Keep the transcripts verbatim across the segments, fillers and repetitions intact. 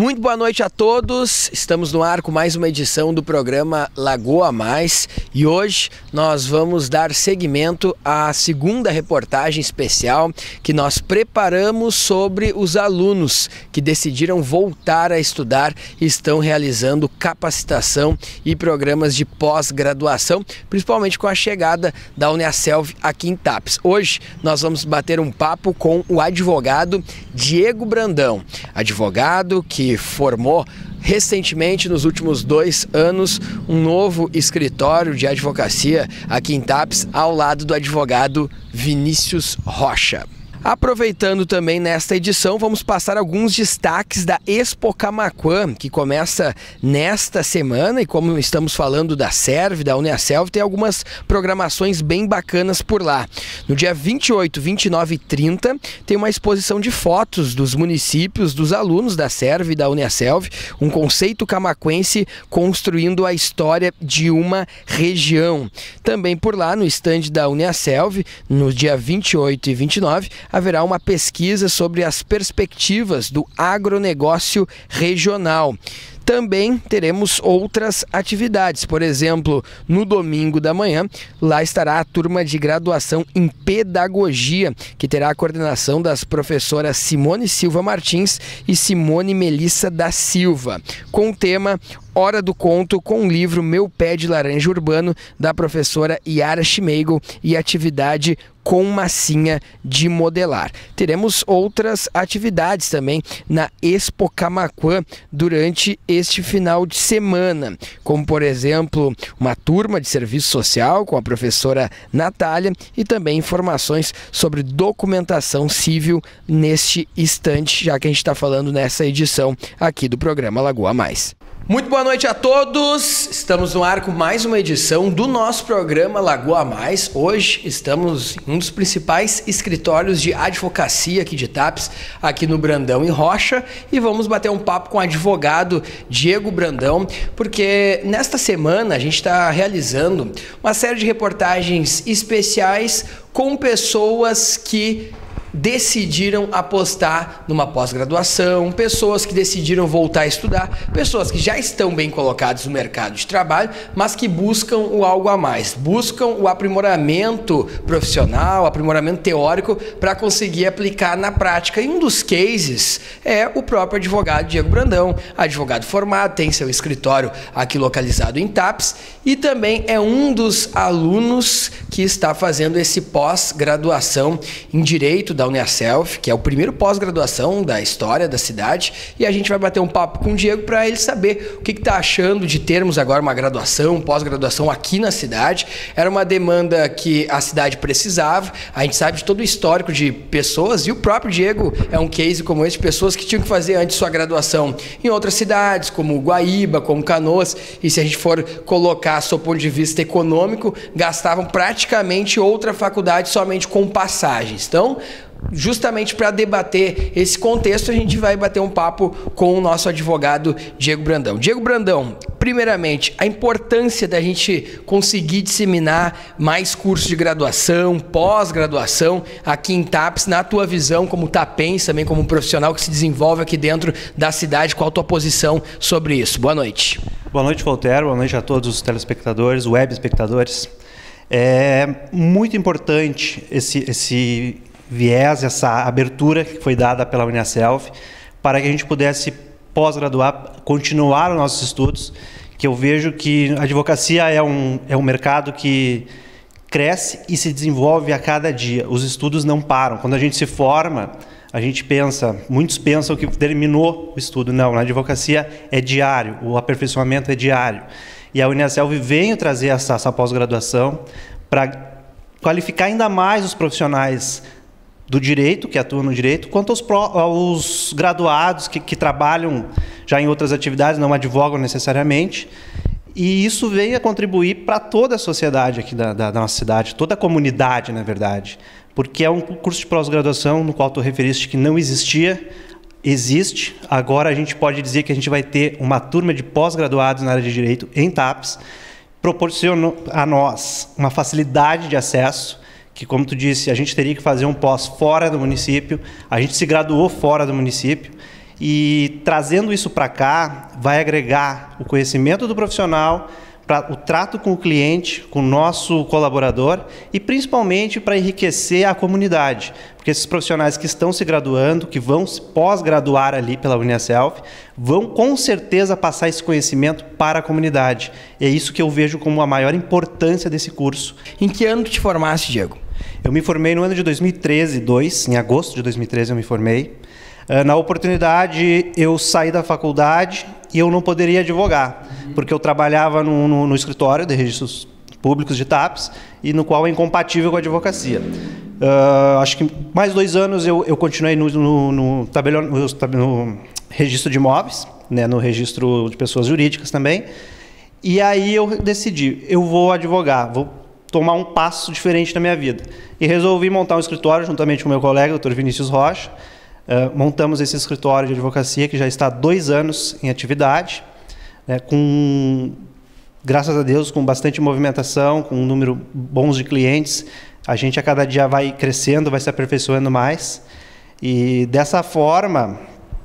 Muito boa noite a todos, estamos no ar com mais uma edição do programa Lagoa Mais e hoje nós vamos dar seguimento à segunda reportagem especial que nós preparamos sobre os alunos que decidiram voltar a estudar e estão realizando capacitação e programas de pós-graduação, principalmente com a chegada da Uniaselv aqui em Tapes. Hoje nós vamos bater um papo com o advogado Diego Brandão, advogado que que formou recentemente, nos últimos dois anos, um novo escritório de advocacia aqui em Tapes, ao lado do advogado Vinícius Rocha. Aproveitando também nesta edição, vamos passar alguns destaques da Expo Camaquã, que começa nesta semana e como estamos falando da Serv, da Uniaselv, tem algumas programações bem bacanas por lá. No dia vinte e oito, vinte e nove e trinta tem uma exposição de fotos dos municípios, dos alunos da Serv e da Uniaselv, um conceito camaquense construindo a história de uma região. Também por lá, no estande da Uniaselv, no dia vinte e oito e vinte e nove, haverá uma pesquisa sobre as perspectivas do agronegócio regional. Também teremos outras atividades, por exemplo, no domingo da manhã, lá estará a turma de graduação em pedagogia, que terá a coordenação das professoras Simone Silva Martins e Simone Melissa da Silva, com o tema Hora do Conto, com o livro Meu Pé de Laranja Urbano, da professora Yara Schmeigel, e atividade com massinha de modelar. Teremos outras atividades também na Expo Camaquã durante este final de semana, como por exemplo, uma turma de serviço social com a professora Natália e também informações sobre documentação civil neste instante, já que a gente está falando nessa edição aqui do programa Lagoa Mais. Muito boa noite a todos, estamos no ar com mais uma edição do nosso programa Lagoa Mais. Hoje estamos em um dos principais escritórios de advocacia aqui de Tapes, aqui no Brandão e Rocha, e vamos bater um papo com o advogado Diego Brandão, porque nesta semana a gente está realizando uma série de reportagens especiais com pessoas que decidiram apostar numa pós-graduação, pessoas que decidiram voltar a estudar, pessoas que já estão bem colocadas no mercado de trabalho, mas que buscam o algo a mais, buscam o aprimoramento profissional, aprimoramento teórico para conseguir aplicar na prática. E um dos cases é o próprio advogado Diego Brandão, advogado formado, tem seu escritório aqui localizado em Tapes e também é um dos alunos que está fazendo esse pós-graduação em Direito da da Uniaselv, que é o primeiro pós-graduação da história da cidade, e a gente vai bater um papo com o Diego para ele saber o que está achando de termos agora uma graduação, pós-graduação aqui na cidade. Era uma demanda que a cidade precisava, a gente sabe de todo o histórico de pessoas, e o próprio Diego é um case como esse, de pessoas que tinham que fazer antes sua graduação em outras cidades, como Guaíba, como Canoas, e se a gente for colocar do ponto de vista econômico, gastavam praticamente outra faculdade somente com passagens. Então, justamente para debater esse contexto, a gente vai bater um papo com o nosso advogado Diego Brandão. Diego Brandão, primeiramente, a importância da gente conseguir disseminar mais cursos de graduação, pós-graduação aqui em Tapes, na tua visão como tapense, também como um profissional que se desenvolve aqui dentro da cidade, qual a tua posição sobre isso? Boa noite. Boa noite, Voltaire, boa noite a todos os telespectadores, web espectadores. É muito importante esse... esse viés, essa abertura que foi dada pela Uniaselv para que a gente pudesse pós-graduar, continuar os nossos estudos, que eu vejo que a advocacia é um, é um mercado que cresce e se desenvolve a cada dia. Os estudos não param. Quando a gente se forma, a gente pensa, muitos pensam que terminou o estudo. Não, na advocacia é diário, o aperfeiçoamento é diário. E a Uniaselv veio trazer essa, essa pós-graduação para qualificar ainda mais os profissionais do direito, que atuam no direito, quanto aos, pro, aos graduados que, que trabalham já em outras atividades, não advogam necessariamente. E isso veio a contribuir para toda a sociedade aqui da, da, da nossa cidade, toda a comunidade, na verdade. Porque é um curso de pós-graduação no qual tu referiste que não existia, existe. Agora a gente pode dizer que a gente vai ter uma turma de pós-graduados na área de direito em Tapes, proporcionou a nós uma facilidade de acesso, que, como tu disse, a gente teria que fazer um pós fora do município, a gente se graduou fora do município, e trazendo isso para cá vai agregar o conhecimento do profissional, para o trato com o cliente, com o nosso colaborador e principalmente para enriquecer a comunidade, porque esses profissionais que estão se graduando, que vão se pós-graduar ali pela Uniaselv, vão com certeza passar esse conhecimento para a comunidade. E é isso que eu vejo como a maior importância desse curso. Em que ano tu te formaste, Diego? Eu me formei no ano de dois mil e treze, dois, em agosto de dois mil e treze eu me formei. Na oportunidade, eu saí da faculdade e eu não poderia advogar, porque eu trabalhava no, no, no escritório de registros públicos de TAPES, e no qual é incompatível com a advocacia. Uh, acho que mais dois anos eu, eu continuei no, no, no, tabelião, no, no registro de imóveis, né, no registro de pessoas jurídicas também, e aí eu decidi, eu vou advogar, vou tomar um passo diferente na minha vida. E resolvi montar um escritório juntamente com o meu colega, doutor Vinícius Rocha. Uh, montamos esse escritório de advocacia que já está há dois anos em atividade, né, com, graças a Deus, com bastante movimentação, com um número bons de clientes. A gente a cada dia vai crescendo, vai se aperfeiçoando mais. E dessa forma,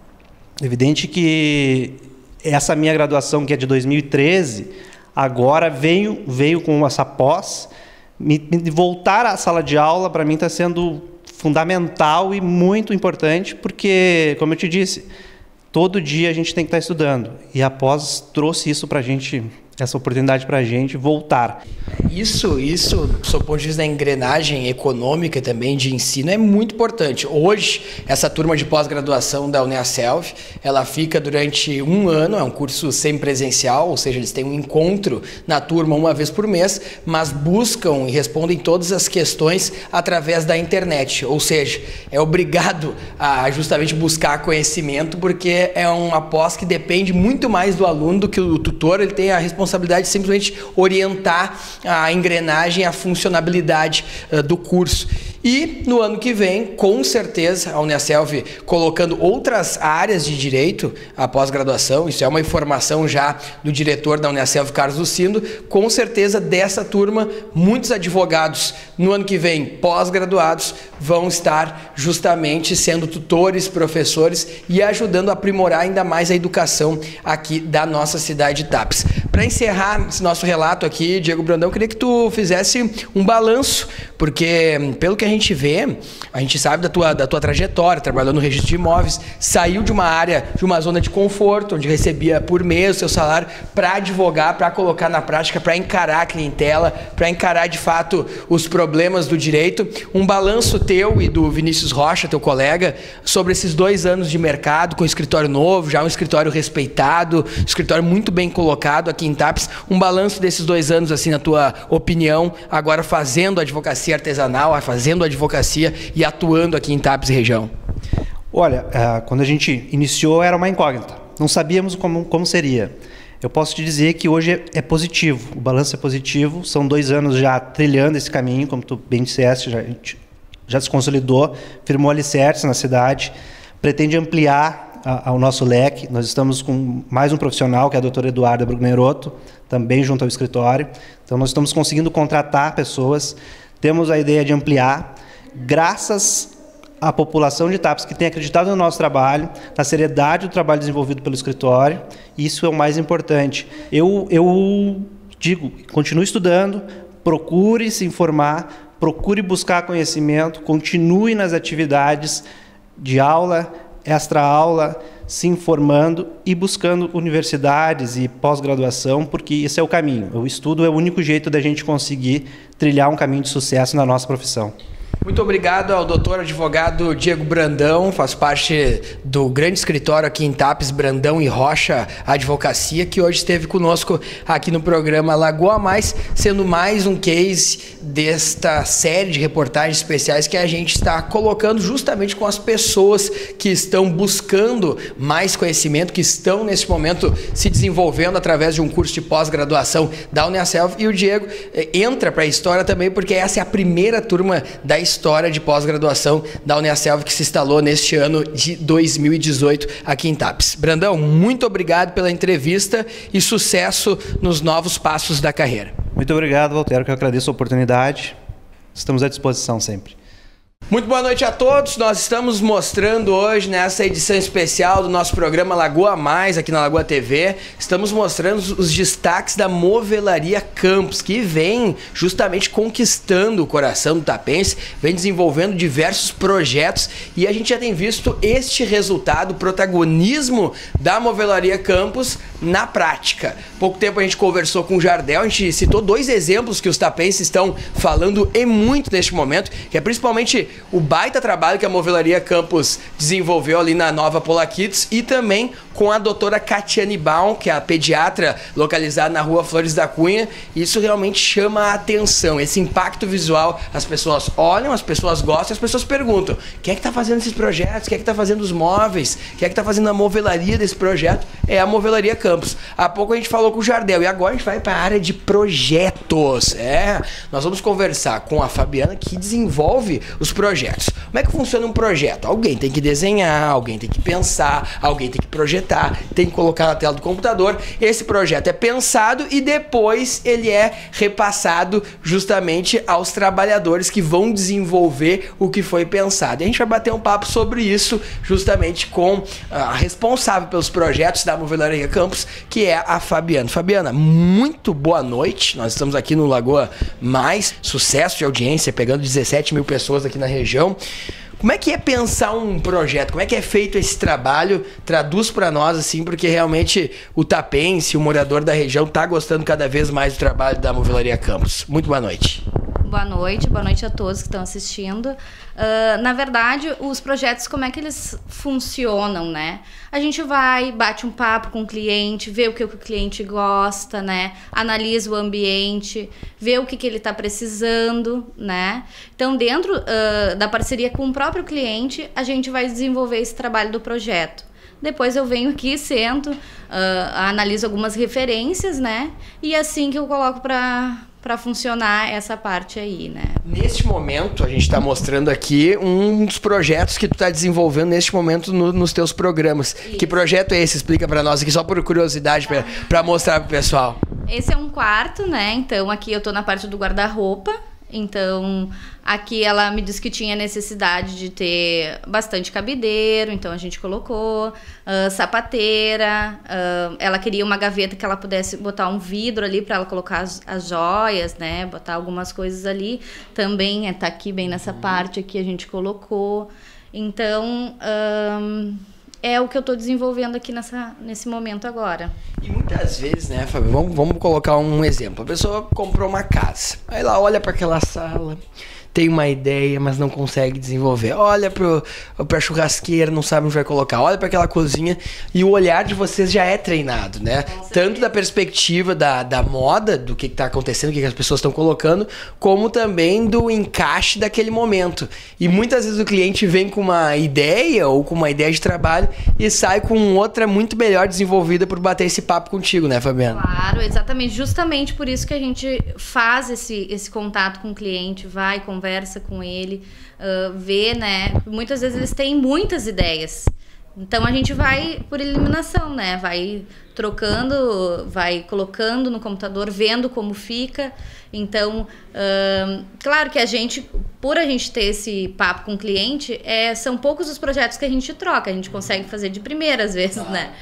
evidente que essa minha graduação, que é de dois mil e treze, agora veio, veio com essa pós. Me, me voltar à sala de aula, para mim, está sendo fundamental e muito importante, porque, como eu te disse, todo dia a gente tem que estar estudando. E a pós trouxe isso para a gente, essa oportunidade para a gente voltar. Isso, isso, do seu ponto de vista da engrenagem econômica também de ensino, é muito importante. Hoje, essa turma de pós-graduação da Uniaselv, ela fica durante um ano, é um curso semipresencial, ou seja, eles têm um encontro na turma uma vez por mês, mas buscam e respondem todas as questões através da internet, ou seja, é obrigado a justamente buscar conhecimento, porque é uma pós que depende muito mais do aluno do que o tutor. Ele tem a responsabilidade de simplesmente orientar a engrenagem, a funcionabilidade uh, do curso. E no ano que vem, com certeza, a Uniaselv colocando outras áreas de direito à pós-graduação, isso é uma informação já do diretor da Uniaselv, Carlos Lucindo, com certeza dessa turma, muitos advogados no ano que vem, pós-graduados, vão estar justamente sendo tutores, professores e ajudando a aprimorar ainda mais a educação aqui da nossa cidade de TAPES. Para encerrar esse nosso relato aqui, Diego Brandão, eu queria que tu fizesse um balanço, porque pelo que a gente vê, a gente sabe da tua, da tua trajetória, trabalhando no registro de imóveis, saiu de uma área, de uma zona de conforto, onde recebia por mês o seu salário, para advogar, para colocar na prática, para encarar a clientela, para encarar de fato os problemas do direito. Um balanço teu e do Vinícius Rocha, teu colega, sobre esses dois anos de mercado, com escritório novo, já um escritório respeitado, um escritório muito bem colocado aqui em TAPES. Um balanço desses dois anos, assim, na tua opinião, agora fazendo advocacia artesanal, fazendo advocacia e atuando aqui em TAPES e região. Olha, quando a gente iniciou era uma incógnita, não sabíamos como, como seria. Eu posso te dizer que hoje é positivo, o balanço é positivo, são dois anos já trilhando esse caminho, como tu bem disseste, já, já se consolidou, firmou alicerces na cidade, pretende ampliar a, a, o nosso leque. Nós estamos com mais um profissional, que é a doutora Eduarda Brugneroto, também junto ao escritório, então nós estamos conseguindo contratar pessoas, temos a ideia de ampliar, graças à população de TAPES que tem acreditado no nosso trabalho, na seriedade do trabalho desenvolvido pelo escritório. Isso é o mais importante. Eu, eu digo, continue estudando, procure se informar, procure buscar conhecimento, continue nas atividades de aula, extra-aula, se informando e buscando universidades e pós-graduação, porque esse é o caminho. O estudo é o único jeito da gente conseguir trilhar um caminho de sucesso na nossa profissão. Muito obrigado ao doutor advogado Diego Brandão, faz parte do grande escritório aqui em TAPES, Brandão e Rocha Advocacia, que hoje esteve conosco aqui no programa Lagoa a Mais, sendo mais um case desta série de reportagens especiais que a gente está colocando justamente com as pessoas que estão buscando mais conhecimento, que estão nesse momento se desenvolvendo através de um curso de pós-graduação da Uniaselv. E o Diego entra para a história também porque essa é a primeira turma da história de pós-graduação da Uniaselv que se instalou neste ano de dois mil e dezoito aqui em TAPES. Brandão, muito obrigado pela entrevista e sucesso nos novos passos da carreira. Muito obrigado, Valtero, que eu agradeço a oportunidade. Estamos à disposição sempre. Muito boa noite a todos, nós estamos mostrando hoje nessa edição especial do nosso programa Lagoa Mais, aqui na Lagoa T V, estamos mostrando os destaques da Movelaria Campos, que vem justamente conquistando o coração do tapense, vem desenvolvendo diversos projetos e a gente já tem visto este resultado, o protagonismo da Movelaria Campos na prática. Pouco tempo a gente conversou com o Jardel, a gente citou dois exemplos que os tapenses estão falando e muito neste momento, que é principalmente o baita trabalho que a Movelaria Campos desenvolveu ali na Nova Pola Kids e também com a doutora Catiane Baum, que é a pediatra localizada na rua Flores da Cunha. Isso realmente chama a atenção, esse impacto visual. As pessoas olham, as pessoas gostam, as pessoas perguntam: quem é que está fazendo esses projetos? Quem é que está fazendo os móveis? Quem é que está fazendo a movelaria desse projeto? É a Movelaria Campos. Há pouco a gente falou com o Jardel e agora a gente vai para a área de projetos. É, nós vamos conversar com a Fabiana, que desenvolve os projetos. Como é que funciona um projeto? Alguém tem que desenhar, alguém tem que pensar, alguém tem que projetar, tem que colocar na tela do computador. Esse projeto é pensado e depois ele é repassado justamente aos trabalhadores que vão desenvolver o que foi pensado. E a gente vai bater um papo sobre isso justamente com a responsável pelos projetos da Movelaria Campos, que é a Fabiana. Fabiana, muito boa noite. Nós estamos aqui no Lagoa Mais, sucesso de audiência, pegando dezessete mil pessoas aqui na região. Como é que é pensar um projeto? Como é que é feito esse trabalho? Traduz para nós, assim, porque realmente o tapense, o morador da região, está gostando cada vez mais do trabalho da Movelaria Campos. Muito boa noite. Boa noite, boa noite a todos que estão assistindo. Uh, na verdade, os projetos, como é que eles funcionam, né? A gente vai, bate um papo com o cliente, vê o que o cliente gosta, né? Analisa o ambiente, vê o que, que ele está precisando, né? Então, dentro uh, da parceria com o próprio cliente, a gente vai desenvolver esse trabalho do projeto. Depois eu venho aqui, sento, uh, analiso algumas referências, né? E é assim que eu coloco para para funcionar essa parte aí, né? Neste momento, a gente está mostrando aqui um dos projetos que tu está desenvolvendo neste momento no, nos teus programas. Isso. Que projeto é esse? Explica para nós aqui, só por curiosidade, tá, para mostrar pro pessoal. Esse é um quarto, né? Então aqui eu tô na parte do guarda-roupa. Então, aqui ela me disse que tinha necessidade de ter bastante cabideiro, então a gente colocou uh, sapateira, uh, ela queria uma gaveta que ela pudesse botar um vidro ali para ela colocar as, as joias, né, botar algumas coisas ali, também é, tá aqui bem nessa parte aqui a gente colocou, então... Um, é o que eu estou desenvolvendo aqui nessa, nesse momento agora. E muitas vezes, né, Fábio, vamos, vamos colocar um exemplo. A pessoa comprou uma casa, aí ela olha para aquela sala, tem uma ideia, mas não consegue desenvolver. Olha para a churrasqueira, não sabe onde vai colocar. Olha para aquela cozinha e o olhar de vocês já é treinado, né? Tanto da perspectiva da, da moda, do que está acontecendo, o que, que as pessoas estão colocando, como também do encaixe daquele momento. E muitas vezes o cliente vem com uma ideia ou com uma ideia de trabalho e sai com outra muito melhor desenvolvida por bater esse papo contigo, né, Fabiana? Claro, exatamente. Justamente por isso que a gente faz esse, esse contato com o cliente, vai, conversa, conversa com ele, uh, vê, né? Muitas vezes eles têm muitas ideias. Então a gente vai por eliminação, né? Vai trocando, vai colocando no computador, vendo como fica. Então, uh, claro que a gente, por a gente ter esse papo com o cliente, é, são poucos os projetos que a gente troca. A gente consegue fazer de primeira às vezes, ah. né?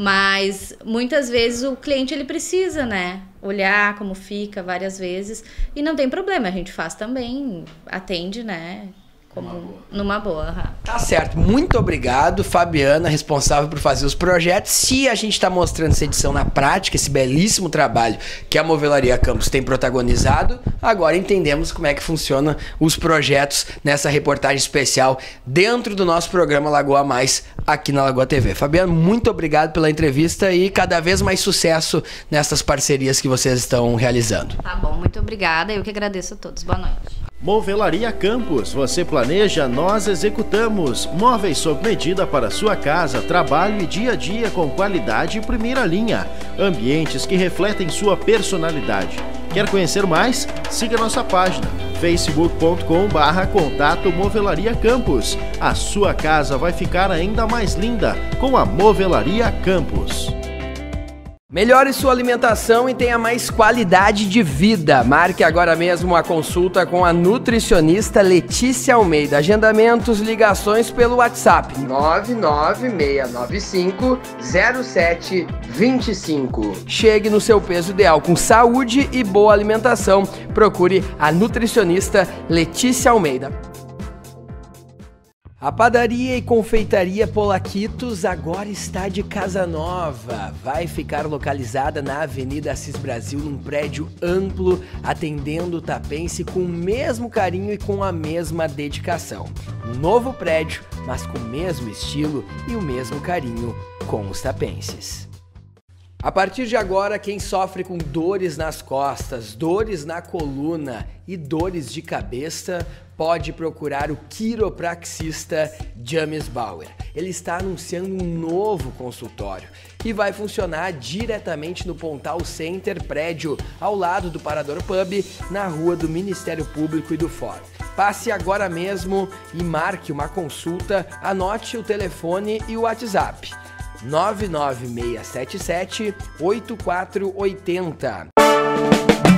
Mas muitas vezes o cliente ele precisa, né, olhar como fica várias vezes e não tem problema, a gente faz também, atende, né, como boa. numa boa. Uhum. Tá certo, muito obrigado, Fabiana, responsável por fazer os projetos. Se a gente está mostrando essa edição na prática, esse belíssimo trabalho que a Movelaria Campos tem protagonizado, agora entendemos como é que funciona os projetos nessa reportagem especial dentro do nosso programa Lagoa Mais, aqui na Lagoa T V. Fabiana, muito obrigado pela entrevista e cada vez mais sucesso nessas parcerias que vocês estão realizando. Tá bom, muito obrigada, eu que agradeço a todos. Boa noite. Movelaria Campos, você planeja, nós executamos. Móveis sob medida para sua casa, trabalho e dia a dia com qualidade e primeira linha. Ambientes que refletem sua personalidade. Quer conhecer mais? Siga nossa página facebook ponto com barra contato Movelaria Campos. A sua casa vai ficar ainda mais linda com a Movelaria Campos. Melhore sua alimentação e tenha mais qualidade de vida. Marque agora mesmo a consulta com a nutricionista Letícia Almeida. Agendamentos, ligações pelo WhatsApp nove nove seis nove cinco zero sete dois cinco. Chegue no seu peso ideal com saúde e boa alimentação. Procure a nutricionista Letícia Almeida. A padaria e confeitaria Polaquitos agora está de casa nova. Vai ficar localizada na Avenida Assis Brasil, num prédio amplo, atendendo o tapense com o mesmo carinho e com a mesma dedicação. Um novo prédio, mas com o mesmo estilo e o mesmo carinho com os tapenses. A partir de agora, quem sofre com dores nas costas, dores na coluna e dores de cabeça, pode procurar o quiropraxista James Bauer. Ele está anunciando um novo consultório que vai funcionar diretamente no Pontal Center, prédio ao lado do Parador Pub, na rua do Ministério Público e do Fórum. Passe agora mesmo e marque uma consulta, anote o telefone e o WhatsApp. nove nove seis sete sete oito quatro oito zero.